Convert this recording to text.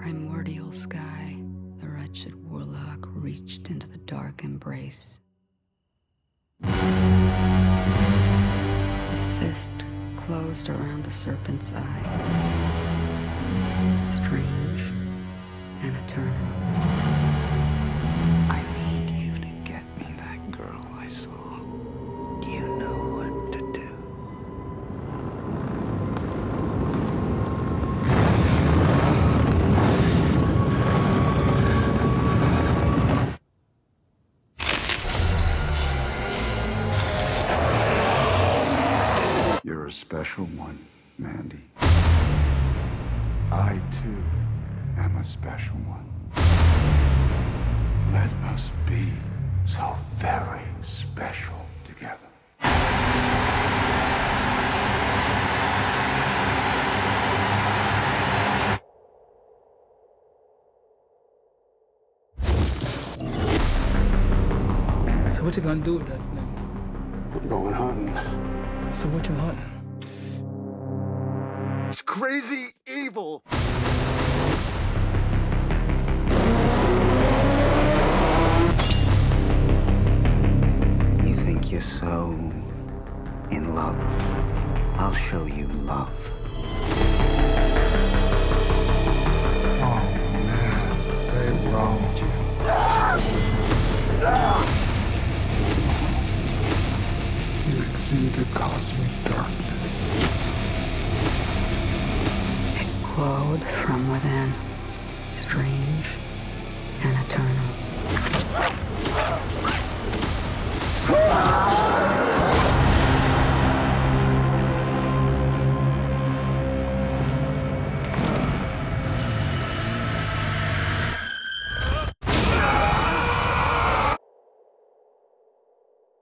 primordial sky, the wretched warlock reached into the dark embrace. His fist closed around the serpent's eye. Strange and eternal. I need you to get me that girl I saw. You know what to do. You're a special one, Mandy. I, too, am a special one. Let us be so very special together. So what you gonna do with that, man? I'm going hunting. So what you hunting? It's crazy evil. You think you're so in love? I'll show you love. Oh, man. They wronged you. You exuded cosmic darkness. It glowed from within, strange